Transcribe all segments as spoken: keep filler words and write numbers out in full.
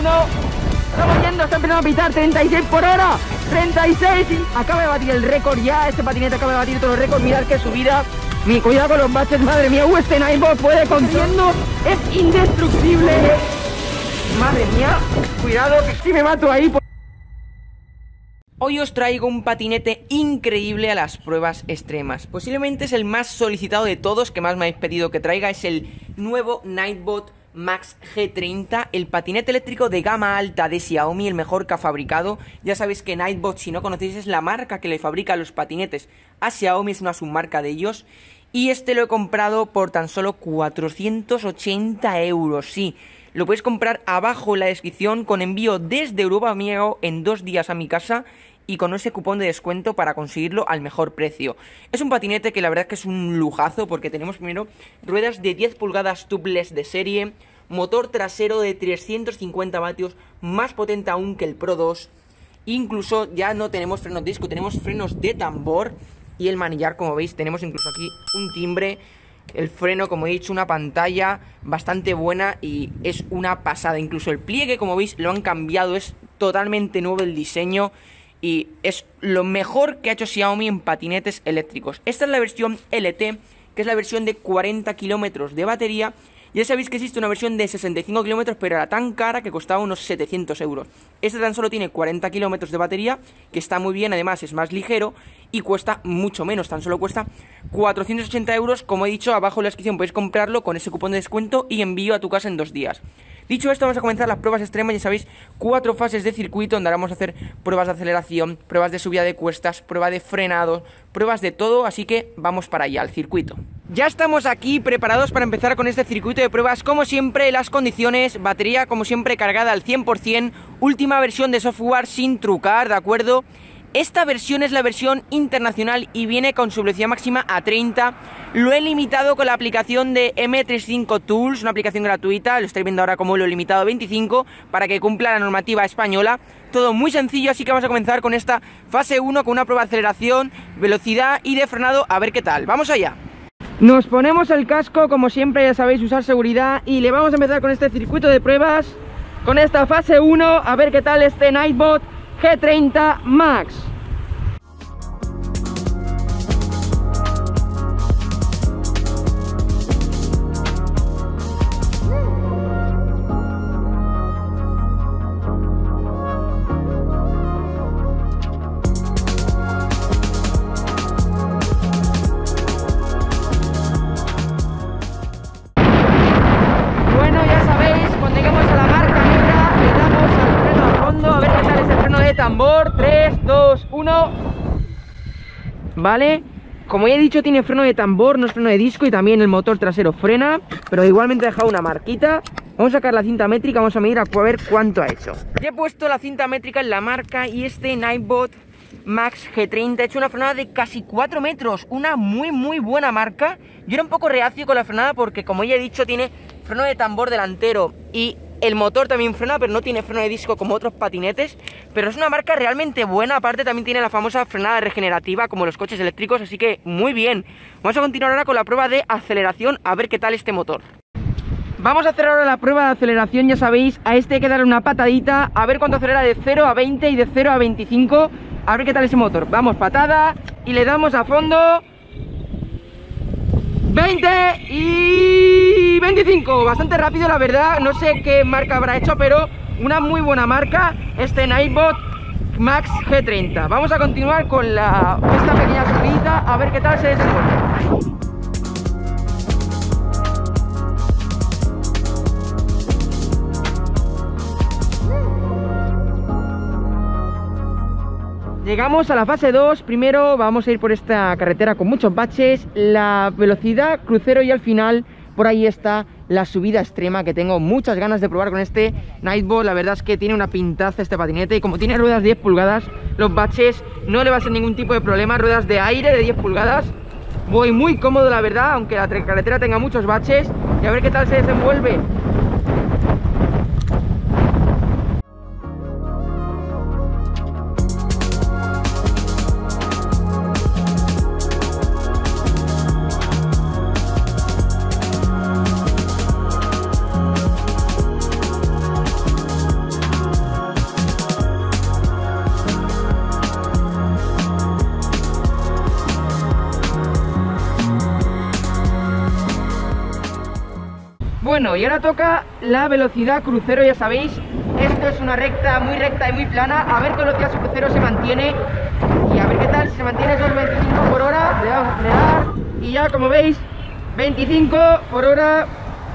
uno. Estamos viendo, está empezando a pitar. Treinta y seis por hora. Treinta y seis. Acaba de batir el récord ya. Este patinete acaba de batir todos los récords. Mirad qué subida. Mi cuidado con los baches, madre mía. Uh, este Nightbot puede contiendo. Es indestructible. Madre mía. Cuidado que si me mato ahí. Hoy os traigo un patinete increíble a las pruebas extremas. Posiblemente es el más solicitado de todos, que más me habéis pedido que traiga. Es el nuevo Nightbot Max G treinta, el patinete eléctrico de gama alta de Xiaomi, el mejor que ha fabricado. Ya sabéis que Nightbot, si no conocéis, es la marca que le fabrica los patinetes a Xiaomi, es una submarca de ellos. Y este lo he comprado por tan solo cuatrocientos ochenta euros, sí. Lo podéis comprar abajo en la descripción con envío desde Europa Amigo en dos días a mi casa y con ese cupón de descuento para conseguirlo al mejor precio. Es un patinete que la verdad es que es un lujazo porque tenemos primero ruedas de diez pulgadas tubeless de serie, motor trasero de trescientos cincuenta vatios, más potente aún que el Pro dos. Incluso ya no tenemos frenos de disco, tenemos frenos de tambor y el manillar, como veis, tenemos incluso aquí un timbre. El freno, como he dicho, una pantalla bastante buena y es una pasada. Incluso el pliegue, como veis, lo han cambiado, es totalmente nuevo el diseño y es lo mejor que ha hecho Xiaomi en patinetes eléctricos. Esta es la versión L T, que es la versión de cuarenta kilómetros de batería. Ya sabéis que existe una versión de sesenta y cinco kilómetros, pero era tan cara que costaba unos setecientos euros. Este tan solo tiene cuarenta kilómetros de batería, que está muy bien, además es más ligero y cuesta mucho menos, tan solo cuesta cuatrocientos ochenta euros. Como he dicho, abajo en la descripción podéis comprarlo con ese cupón de descuento y envío a tu casa en dos días. Dicho esto, vamos a comenzar las pruebas extremas. Ya sabéis, cuatro fases de circuito donde vamos a hacer pruebas de aceleración, pruebas de subida de cuestas, prueba de frenados, pruebas de todo, así que vamos para allá, al circuito. Ya estamos aquí preparados para empezar con este circuito de pruebas. Como siempre, las condiciones, batería como siempre cargada al cien por cien, última versión de software sin trucar, ¿de acuerdo? Esta versión es la versión internacional y viene con su velocidad máxima a treinta. Lo he limitado con la aplicación de M treinta y cinco Tools, una aplicación gratuita. Lo estáis viendo ahora como lo he limitado a veinticinco para que cumpla la normativa española. Todo muy sencillo, así que vamos a comenzar con esta fase uno con una prueba de aceleración, velocidad y de frenado, a ver qué tal. ¡Vamos allá! Nos ponemos el casco, como siempre, ya sabéis, usar seguridad. Y le vamos a empezar con este circuito de pruebas, con esta fase uno, a ver qué tal este Nightbot G treinta Max. Tambor, tres, dos, uno. Vale, como ya he dicho, tiene freno de tambor, no es freno de disco, y también el motor trasero frena, pero igualmente he dejado una marquita. Vamos a sacar la cinta métrica, vamos a medir a ver cuánto ha hecho. Ya he puesto la cinta métrica en la marca y este Nightbot Max G treinta ha hecho una frenada de casi cuatro metros, una muy muy buena marca. Yo era un poco reacio con la frenada porque, como ya he dicho, tiene freno de tambor delantero y el motor también frena, pero no tiene freno de disco como otros patinetes. Pero es una marca realmente buena. Aparte también tiene la famosa frenada regenerativa como los coches eléctricos, así que muy bien. Vamos a continuar ahora con la prueba de aceleración, a ver qué tal este motor. Vamos a hacer ahora la prueba de aceleración, ya sabéis, a este hay que darle una patadita, a ver cuánto acelera de cero a veinte y de cero a veinticinco. A ver qué tal ese motor. Vamos, patada y le damos a fondo. veinte y veinticinco, bastante rápido la verdad, no sé qué marca habrá hecho, pero una muy buena marca, este Nightbot Max G treinta. Vamos a continuar con la, esta pequeña subida, a ver qué tal se desenvuelve. Llegamos a la fase dos, primero vamos a ir por esta carretera con muchos baches, la velocidad crucero y al final por ahí está la subida extrema que tengo muchas ganas de probar con este Nightbot. La verdad es que tiene una pintaza este patinete y como tiene ruedas diez pulgadas, los baches no le va a ser ningún tipo de problema, ruedas de aire de diez pulgadas. Voy muy cómodo la verdad, aunque la carretera tenga muchos baches, y a ver qué tal se desenvuelve. Bueno, y ahora toca la velocidad crucero, ya sabéis. Esto es una recta muy recta y muy plana. A ver qué velocidad su crucero se mantiene. Y a ver qué tal, si se mantiene esos veinticinco por hora. Le damos a frenar. Y ya, como veis, veinticinco por hora.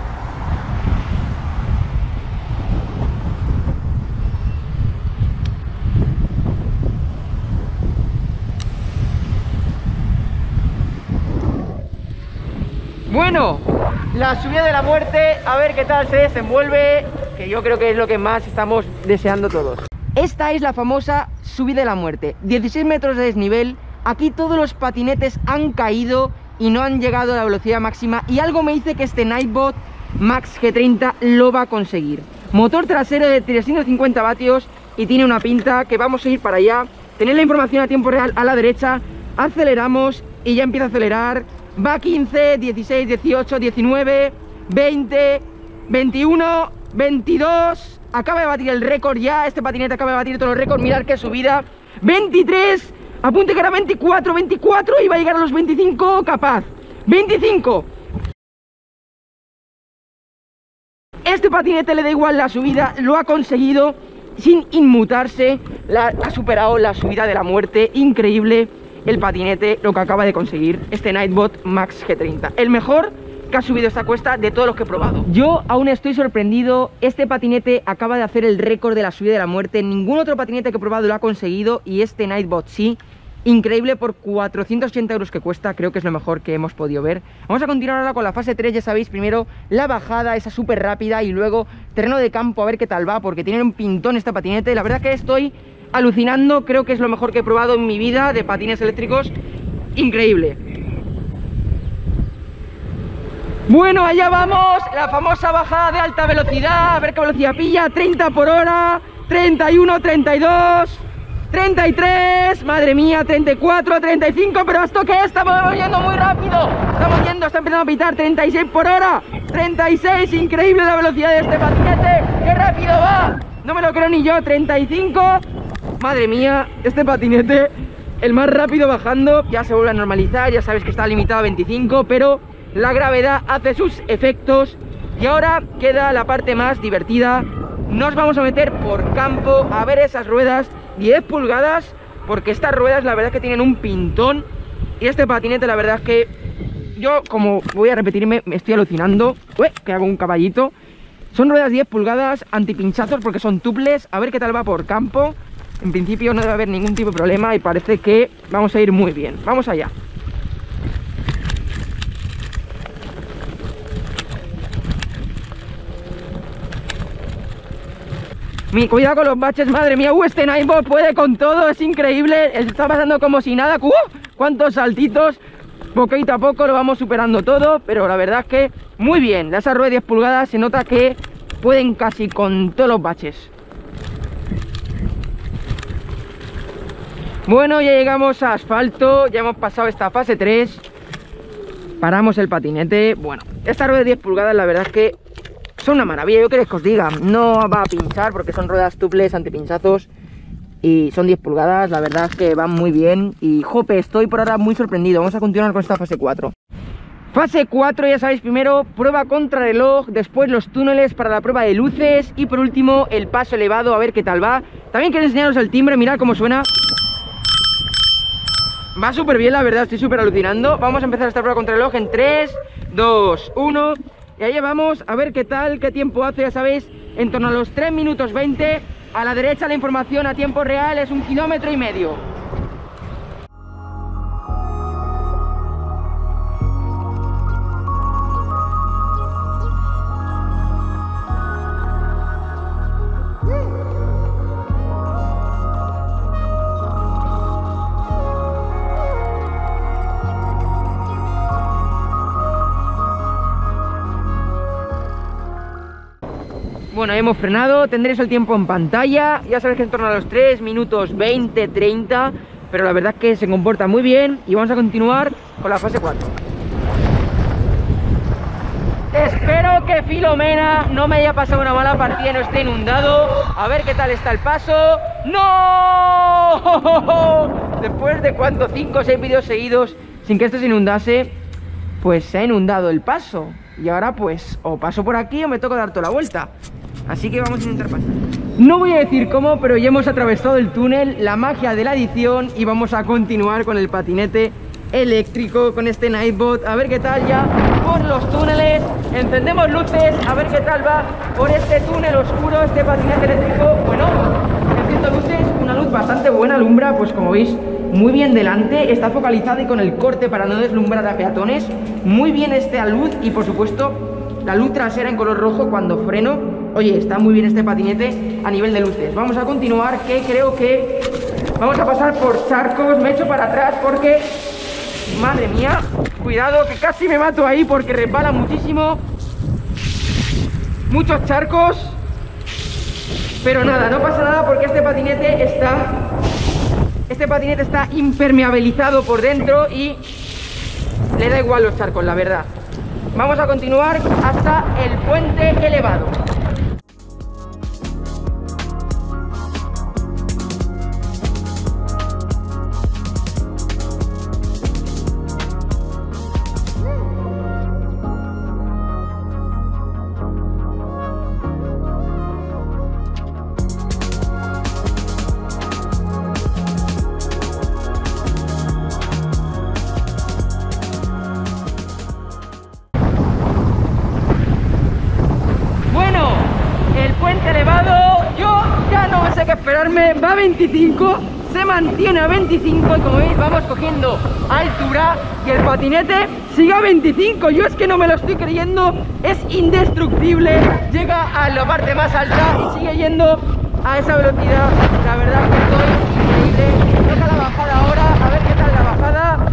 Bueno, la subida de la muerte, a ver qué tal se desenvuelve, que yo creo que es lo que más estamos deseando todos. Esta es la famosa subida de la muerte, dieciséis metros de desnivel. Aquí todos los patinetes han caído y no han llegado a la velocidad máxima, y algo me dice que este Nightbot Max G treinta lo va a conseguir. Motor trasero de trescientos cincuenta vatios y tiene una pinta que vamos a ir para allá. Tenéis la información a tiempo real a la derecha. Aceleramos y ya empieza a acelerar. Va quince, dieciséis, dieciocho, diecinueve, veinte, veintiuno, veintidós. Acaba de batir el récord ya. Este patinete acaba de batir todos los récords. Mirad qué subida. veintitrés. Apunte que era veinticuatro, veinticuatro. Y va a llegar a los veinticinco capaz. veinticinco. Este patinete le da igual la subida. Lo ha conseguido sin inmutarse. La, ha superado la subida de la muerte. Increíble el patinete, lo que acaba de conseguir este Nightbot Max G treinta, el mejor que ha subido esta cuesta de todos los que he probado. Yo aún estoy sorprendido. Este patinete acaba de hacer el récord de la subida de la muerte. Ningún otro patinete que he probado lo ha conseguido, y este Nightbot sí. Increíble, por cuatrocientos ochenta euros que cuesta. Creo que es lo mejor que hemos podido ver. Vamos a continuar ahora con la fase tres. Ya sabéis, primero la bajada, esa súper rápida, y luego terreno de campo, a ver qué tal va, porque tiene un pintón este patinete. La verdad que estoy alucinando. Creo que es lo mejor que he probado en mi vida de patines eléctricos. Increíble. Bueno, allá vamos, la famosa bajada de alta velocidad. A ver qué velocidad pilla. Treinta por hora, treinta y uno, treinta y dos, treinta y tres, madre mía, treinta y cuatro, treinta y cinco. Pero esto que estamos yendo muy rápido. Estamos yendo, está empezando a pitar. Treinta y seis por hora, treinta y seis. Increíble la velocidad de este patinete. Qué rápido va, no me lo creo ni yo. Treinta y cinco. Madre mía, este patinete, el más rápido bajando. Ya se vuelve a normalizar, ya sabes que está limitado a veinticinco, pero la gravedad hace sus efectos. Y ahora queda la parte más divertida. Nos vamos a meter por campo a ver esas ruedas diez pulgadas, porque estas ruedas la verdad es que tienen un pintón. Y este patinete la verdad es que yo, como voy a repetirme, me estoy alucinando. Ué, que hago un caballito. Son ruedas diez pulgadas, antipinchazos porque son tuples. A ver qué tal va por campo. En principio no debe haber ningún tipo de problema y parece que vamos a ir muy bien. Vamos allá. Mi, cuidado con los baches, madre mía. Uh, este Nightbot puede con todo, es increíble. Está pasando como si nada. Uh, cuántos saltitos. Poquito a poco lo vamos superando todo, pero la verdad es que muy bien. De esas ruedas diez pulgadas se nota que pueden casi con todos los baches. Bueno, ya llegamos a asfalto, ya hemos pasado esta fase tres. Paramos el patinete. Bueno, estas ruedas diez pulgadas la verdad es que son una maravilla. Yo queréis que os diga, no va a pinchar porque son ruedas tuples, antipinchazos, y son diez pulgadas. La verdad es que van muy bien y jope, estoy por ahora muy sorprendido. Vamos a continuar con esta fase cuatro. Fase cuatro, ya sabéis, primero prueba contrarreloj, después los túneles para la prueba de luces y por último el paso elevado, a ver qué tal va. También quiero enseñaros el timbre, mirad cómo suena. Va súper bien, la verdad, estoy súper alucinando. Vamos a empezar esta prueba contrarreloj en tres, dos, uno. Y ahí vamos, a ver qué tal, qué tiempo hace, ya sabéis, en torno a los tres minutos veinte. A la derecha la información a tiempo real es un kilómetro y medio. Bueno, hemos frenado, tendréis el tiempo en pantalla. Ya sabéis que en torno a los tres minutos veinte, treinta. Pero la verdad es que se comporta muy bien. Y vamos a continuar con la fase cuatro. Espero que Filomena no me haya pasado una mala partida y no esté inundado. A ver qué tal está el paso. ¡No! Después de cuánto, cinco o seis vídeos seguidos sin que esto se inundase, pues se ha inundado el paso. Y ahora pues o paso por aquí o me toca dar toda la vuelta. Así que vamos a intentar pasar. No voy a decir cómo, pero ya hemos atravesado el túnel, la magia de la edición, y vamos a continuar con el patinete eléctrico, con este Nightbot. A ver qué tal ya por los túneles. Encendemos luces, a ver qué tal va por este túnel oscuro, este patinete eléctrico. Bueno, enciendo luces, una luz bastante buena, alumbra, pues como veis, muy bien delante, está focalizada y con el corte para no deslumbrar a peatones. Muy bien esta luz y por supuesto la luz trasera en color rojo cuando freno. Oye, está muy bien este patinete a nivel de luces. Vamos a continuar, que creo que vamos a pasar por charcos. Me echo para atrás porque, madre mía, cuidado que casi me mato ahí porque resbala muchísimo. Muchos charcos. Pero nada, no pasa nada porque este patinete está Este patinete está impermeabilizado por dentro y le da igual los charcos, la verdad. Vamos a continuar hasta el puente elevado. Esperarme, va a veinticinco, se mantiene a veinticinco y como veis vamos cogiendo altura y el patinete sigue a veinticinco. Yo es que no me lo estoy creyendo, es indestructible, llega a la parte más alta y sigue yendo a esa velocidad. La verdad que estoy increíble. Toca la bajada ahora, a ver qué tal la bajada.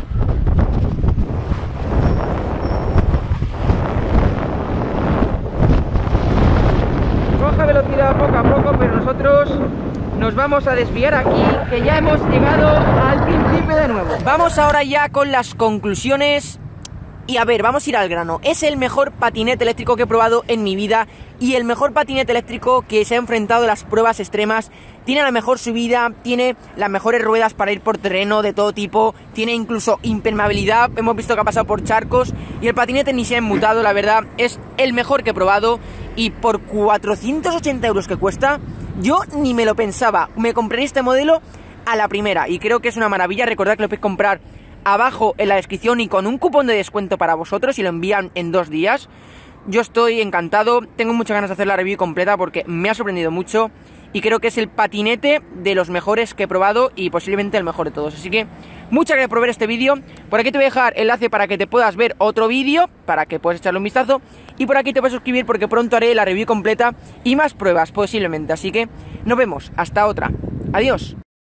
Coge velocidad poco a poco, pero nosotros nos vamos a desviar aquí, que ya hemos llegado al principio de nuevo. Vamos ahora ya con las conclusiones. Y a ver, vamos a ir al grano. Es el mejor patinete eléctrico que he probado en mi vida y el mejor patinete eléctrico que se ha enfrentado a las pruebas extremas. Tiene la mejor subida, tiene las mejores ruedas para ir por terreno de todo tipo, tiene incluso impermeabilidad, hemos visto que ha pasado por charcos y el patinete ni se ha enmutado, la verdad, es el mejor que he probado. Y por cuatrocientos ochenta euros que cuesta, yo ni me lo pensaba, me compré este modelo a la primera y creo que es una maravilla. Recordad que lo podéis comprar abajo en la descripción y con un cupón de descuento para vosotros y lo envían en dos días. Yo estoy encantado, tengo muchas ganas de hacer la review completa porque me ha sorprendido mucho y creo que es el patinete de los mejores que he probado y posiblemente el mejor de todos. Así que muchas gracias por ver este vídeo. Por aquí te voy a dejar enlace para que te puedas ver otro vídeo, para que puedas echarle un vistazo. Y por aquí te puedes suscribir porque pronto haré la review completa y más pruebas posiblemente. Así que nos vemos, hasta otra. Adiós.